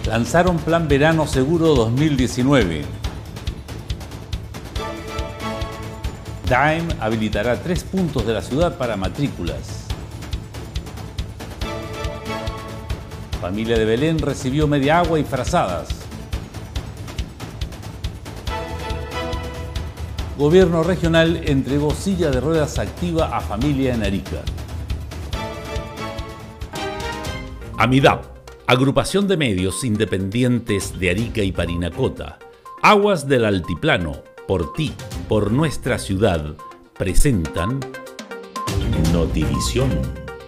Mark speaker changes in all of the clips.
Speaker 1: Lanzaron Plan Verano Seguro 2019. Daem habilitará 3 puntos de la ciudad para matrículas. Familia de Belén recibió media agua y frazadas. Gobierno regional entregó silla de ruedas activa a familia en Arica. AMIDAP, agrupación de medios independientes de Arica y Parinacota, Aguas del Altiplano, por ti, por nuestra ciudad, presentan Notivisión.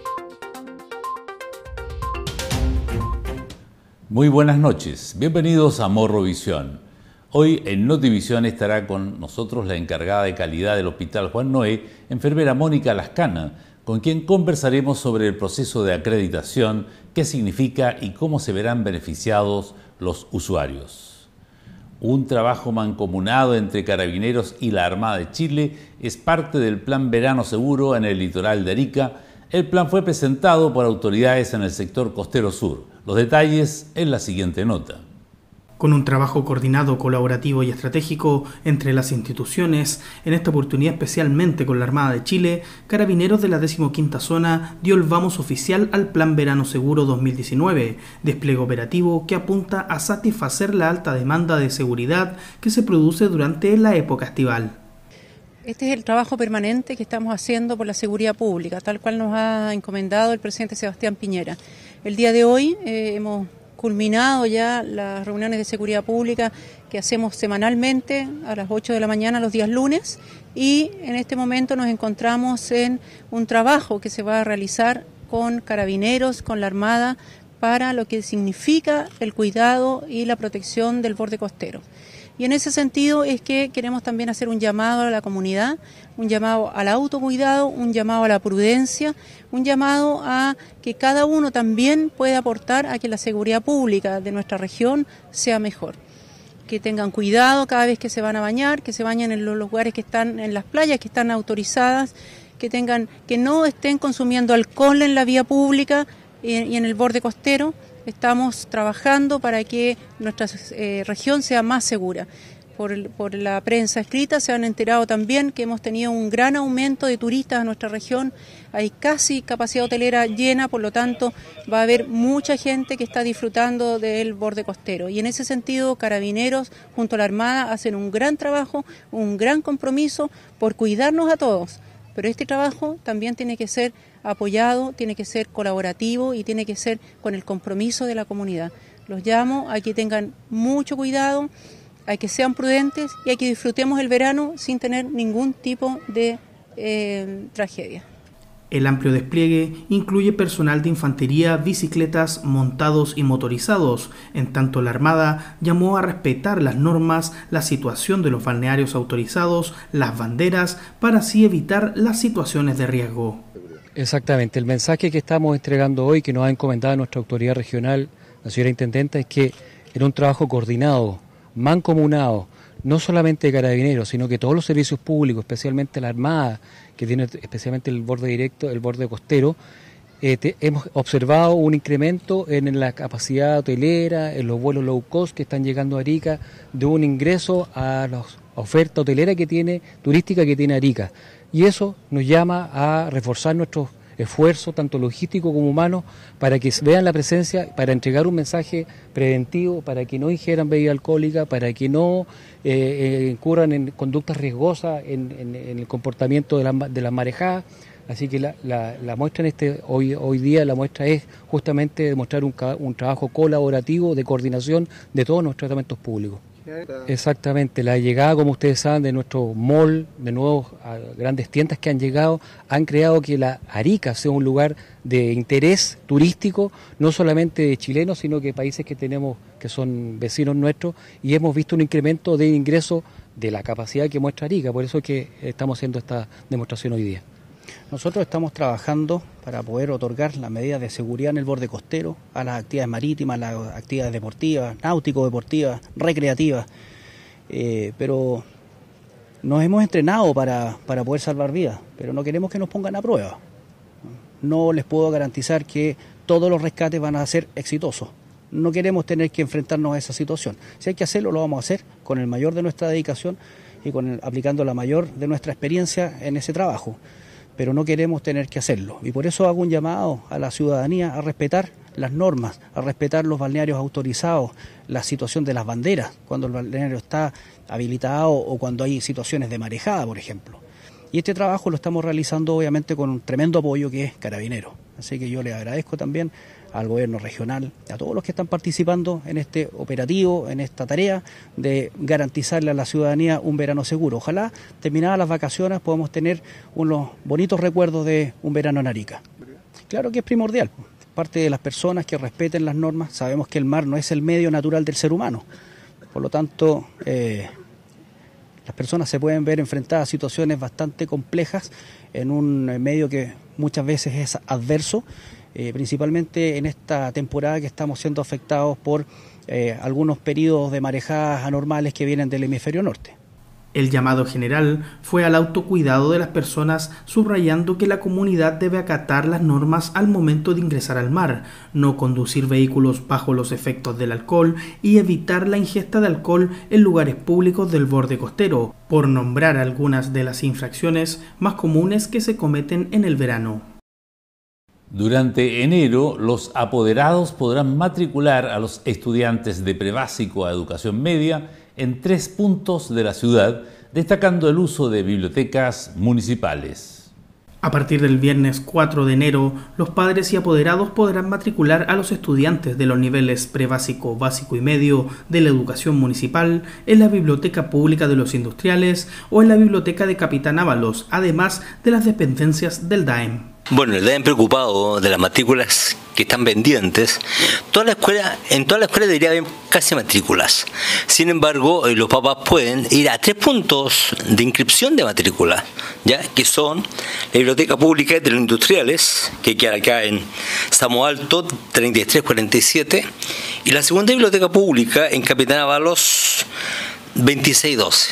Speaker 1: Muy buenas noches, bienvenidos a Morrovisión. Hoy en Notivisión estará con nosotros la encargada de calidad del Hospital Juan Noé, enfermera Mónica Lascana, con quien conversaremos sobre el proceso de acreditación, qué significa y cómo se verán beneficiados los usuarios. Un trabajo mancomunado entre Carabineros y la Armada de Chile es parte del Plan Verano Seguro en el litoral de Arica. El plan fue presentado por autoridades en el sector costero sur. Los detalles en la siguiente nota.
Speaker 2: Con un trabajo coordinado, colaborativo y estratégico entre las instituciones, en esta oportunidad especialmente con la Armada de Chile, Carabineros de la 15ª Zona dio el vamos oficial al Plan Verano Seguro 2019, despliegue operativo que apunta a satisfacer la alta demanda de seguridad que se produce durante la época estival.
Speaker 3: Este es el trabajo permanente que estamos haciendo por la seguridad pública, tal cual nos ha encomendado el presidente Sebastián Piñera. El día de hoy hemos culminado ya las reuniones de seguridad pública que hacemos semanalmente a las 8 de la mañana los días lunes, y en este momento nos encontramos en un trabajo que se va a realizar con Carabineros, con la Armada, para lo que significa el cuidado y la protección del borde costero. Y en ese sentido es que queremos también hacer un llamado a la comunidad, un llamado al autocuidado, un llamado a la prudencia, un llamado a que cada uno también pueda aportar a que la seguridad pública de nuestra región sea mejor. Que tengan cuidado cada vez que se van a bañar, que se bañen en los lugares que están en las playas que están autorizadas, que no estén consumiendo alcohol en la vía pública y en el borde costero. Estamos trabajando para que nuestra región sea más segura. Por la prensa escrita se han enterado también que hemos tenido un gran aumento de turistas a nuestra región. Hay casi capacidad hotelera llena, por lo tanto va a haber mucha gente que está disfrutando del borde costero. Y en ese sentido, Carabineros junto a la Armada hacen un gran trabajo, un gran compromiso por cuidarnos a todos. Pero este trabajo también tiene que ser apoyado, tiene que ser colaborativo y tiene que ser con el compromiso de la comunidad. Los llamo a que tengan mucho cuidado, a que sean prudentes y a que disfrutemos el verano sin tener ningún tipo de tragedia.
Speaker 2: El amplio despliegue incluye personal de infantería, bicicletas, montados y motorizados. En tanto, la Armada llamó a respetar las normas, la situación de los balnearios autorizados, las banderas, para así evitar las situaciones de riesgo.
Speaker 4: Exactamente, el mensaje que estamos entregando hoy, que nos ha encomendado nuestra autoridad regional, la señora Intendenta, es que era un trabajo coordinado, mancomunado, no solamente de Carabineros, sino que todos los servicios públicos, especialmente la Armada, que tiene especialmente el borde directo, el borde costero. Hemos observado un incremento en la capacidad hotelera, en los vuelos low cost que están llegando a Arica, de un ingreso a la oferta hotelera turística que tiene Arica. Y eso nos llama a reforzar nuestros esfuerzos, tanto logísticos como humanos, para que vean la presencia, para entregar un mensaje preventivo, para que no ingieran bebida alcohólica, para que no incurran en conductas riesgosas en el comportamiento de las marejadas. Así que la muestra hoy día la muestra es justamente demostrar un trabajo colaborativo de coordinación de todos nuestros tratamientos públicos. Exactamente, la llegada, como ustedes saben, de nuestro mall, de nuevos grandes tiendas que han llegado, han creado que la Arica sea un lugar de interés turístico, no solamente de chilenos, sino que países que tenemos, que son vecinos nuestros, y hemos visto un incremento de ingreso de la capacidad que muestra Arica, por eso es que estamos haciendo esta demostración hoy día.
Speaker 5: Nosotros estamos trabajando para poder otorgar las medidas de seguridad en el borde costero a las actividades marítimas, a las actividades deportivas, náutico-deportivas, recreativas, pero nos hemos entrenado para poder salvar vidas, pero no queremos que nos pongan a prueba. No les puedo garantizar que todos los rescates van a ser exitosos, no queremos tener que enfrentarnos a esa situación. Si hay que hacerlo, lo vamos a hacer con el mayor de nuestra dedicación y aplicando la mayor de nuestra experiencia en ese trabajo, pero no queremos tener que hacerlo. Y por eso hago un llamado a la ciudadanía a respetar las normas, a respetar los balnearios autorizados, la situación de las banderas, cuando el balneario está habilitado o cuando hay situaciones de marejada, por ejemplo. Y este trabajo lo estamos realizando obviamente con un tremendo apoyo que es Carabineros. Así que yo le agradezco también al gobierno regional, a todos los que están participando en este operativo, en esta tarea de garantizarle a la ciudadanía un verano seguro. Ojalá, terminadas las vacaciones, podamos tener unos bonitos recuerdos de un verano en Arica. Claro que es primordial, parte de las personas que respeten las normas. Sabemos que el mar no es el medio natural del ser humano, por lo tanto las personas se pueden ver enfrentadas a situaciones bastante complejas en un medio que muchas veces es adverso, principalmente en esta temporada que estamos siendo afectados por algunos periodos de marejadas anormales que vienen del hemisferio norte.
Speaker 2: El llamado general fue al autocuidado de las personas, subrayando que la comunidad debe acatar las normas al momento de ingresar al mar, no conducir vehículos bajo los efectos del alcohol y evitar la ingesta de alcohol en lugares públicos del borde costero, por nombrar algunas de las infracciones más comunes que se cometen en el verano.
Speaker 1: Durante enero, los apoderados podrán matricular a los estudiantes de prebásico a educación media en 3 puntos de la ciudad, destacando el uso de bibliotecas municipales.
Speaker 2: A partir del viernes 4 de enero, los padres y apoderados podrán matricular a los estudiantes de los niveles prebásico, básico y medio de la educación municipal en la Biblioteca Pública de los Industriales o en la Biblioteca de Capitán Ábalos, además de las dependencias del DAEM.
Speaker 6: Bueno, el DAEM preocupado de las matrículas que están pendientes. En toda la escuela debería haber casi matrículas. Sin embargo, los papás pueden ir a 3 puntos de inscripción de matrícula, ¿ya? Que son la Biblioteca Pública de los Industriales, que queda acá en Samo Alto, 3347, y la segunda Biblioteca Pública en Capitán Ábalos, 2612.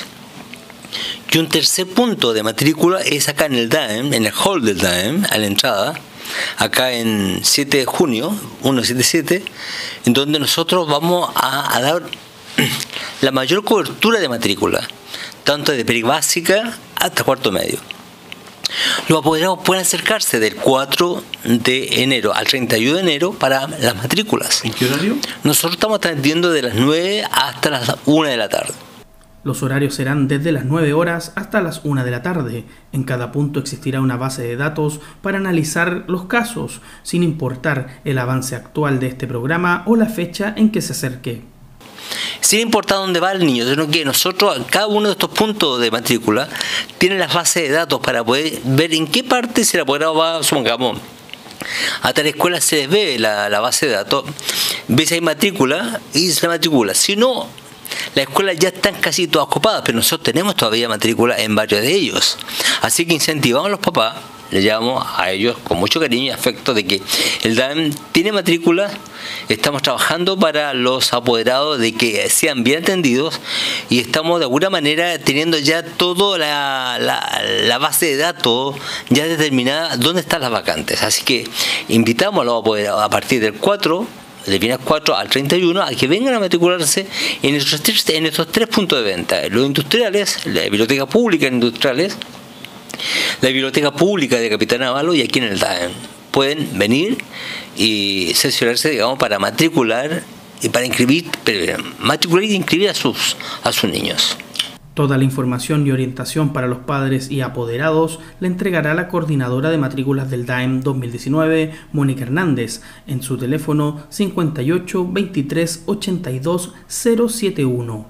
Speaker 6: Y un tercer punto de matrícula es acá en el DAEM, en el hall del DAEM, a la entrada, acá en 7 de junio, 177, en donde nosotros vamos a dar la mayor cobertura de matrícula, tanto de prebásica hasta cuarto medio. Los apoderados pueden acercarse del 4 de enero al 31 de enero para las matrículas.
Speaker 2: ¿En qué horario?
Speaker 6: Nosotros estamos atendiendo de las 9 hasta las 1 de la tarde.
Speaker 2: Los horarios serán desde las 9 horas hasta las 1 de la tarde. En cada punto existirá una base de datos para analizar los casos, sin importar el avance actual de este programa o la fecha en que se acerque.
Speaker 6: Sin importar dónde va el niño, sino que nosotros, cada uno de estos puntos de matrícula, tiene las bases de datos para poder ver en qué parte se el apoderado va, supongamos, a tal escuela se les ve la base de datos, ve si hay matrícula y se matricula. Si no, las escuelas ya están casi todas copadas, pero nosotros tenemos todavía matrícula en varios de ellos. Así que incentivamos a los papás, le llamamos a ellos con mucho cariño y afecto de que el DAEM tiene matrícula. Estamos trabajando para los apoderados de que sean bien atendidos y estamos de alguna manera teniendo ya toda la base de datos ya determinada dónde están las vacantes. Así que invitamos a los apoderados a partir del 4 del viernes 4 al 31 a que vengan a matricularse en estos 3 puntos de venta: los industriales, la biblioteca pública en industriales, la biblioteca pública de Capitán Ábalos y aquí en el DAEM. Pueden venir y sesionarse, digamos, para matricular y para matricular y inscribir a sus niños.
Speaker 2: Toda la información y orientación para los padres y apoderados la entregará la coordinadora de matrículas del DAEM 2019, Mónica Hernández, en su teléfono 58 23 82 071.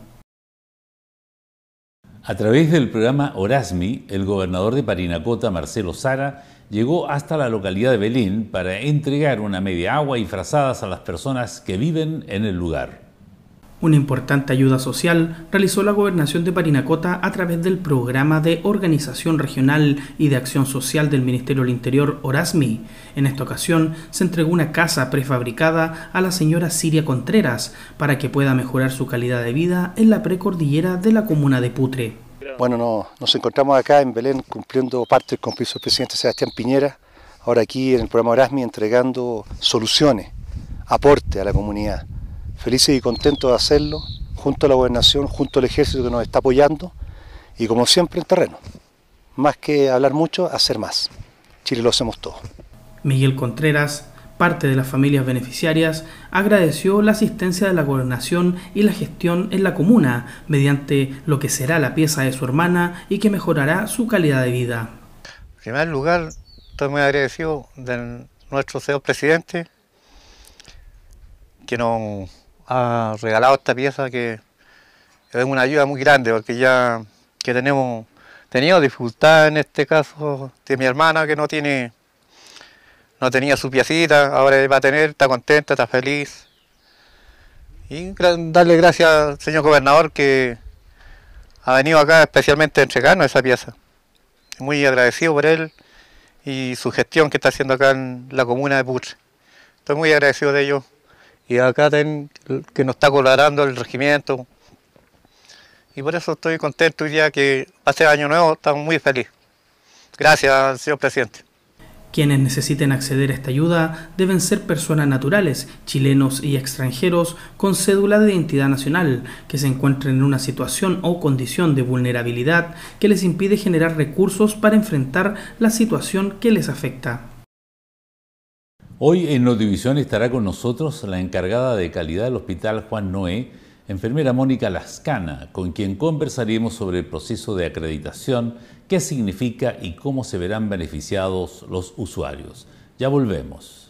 Speaker 1: A través del programa Orasmi, el gobernador de Parinacota, Marcelo Sara, llegó hasta la localidad de Belín para entregar una media agua y frazadas a las personas que viven en el lugar.
Speaker 2: Una importante ayuda social realizó la Gobernación de Parinacota a través del Programa de Organización Regional y de Acción Social del Ministerio del Interior, Orasmi. En esta ocasión se entregó una casa prefabricada a la señora Siria Contreras para que pueda mejorar su calidad de vida en la precordillera de la comuna de Putre.
Speaker 7: Bueno, nos encontramos acá en Belén cumpliendo parte del compromiso del presidente Sebastián Piñera, ahora aquí en el programa Orasmi entregando soluciones, aporte a la comunidad. felices y contentos de hacerlo, junto a la gobernación, junto al ejército que nos está apoyando y como siempre en terreno. Más que hablar mucho, hacer más. Chile lo hacemos todos.
Speaker 2: Miguel Contreras, parte de las familias beneficiarias, agradeció la asistencia de la gobernación y la gestión en la comuna, mediante lo que será la pieza de su hermana y que mejorará su calidad de vida.
Speaker 8: En primer lugar, estoy muy agradecido de nuestro señor presidente, que nos ha regalado esta pieza, que es una ayuda muy grande, porque ya que tenemos tenido dificultad en este caso de mi hermana, que no tenía su piecita, ahora va a tener, está contenta, está feliz. Y darle gracias al señor gobernador que ha venido acá especialmente a entregarnos esa pieza. Muy agradecido por él y su gestión que está haciendo acá en la comuna de Putre. Estoy muy agradecido de ello. Y acá que nos está colaborando el regimiento. Y por eso estoy contento hoy día que va a ser año nuevo, estamos muy felices. Gracias, señor presidente.
Speaker 2: Quienes necesiten acceder a esta ayuda deben ser personas naturales, chilenos y extranjeros con cédula de identidad nacional, que se encuentren en una situación o condición de vulnerabilidad que les impide generar recursos para enfrentar la situación que les afecta.
Speaker 1: Hoy en Notivisión estará con nosotros la encargada de calidad del Hospital Juan Noé, enfermera Mónica Lascana, con quien conversaremos sobre el proceso de acreditación, qué significa y cómo se verán beneficiados los usuarios. Ya volvemos.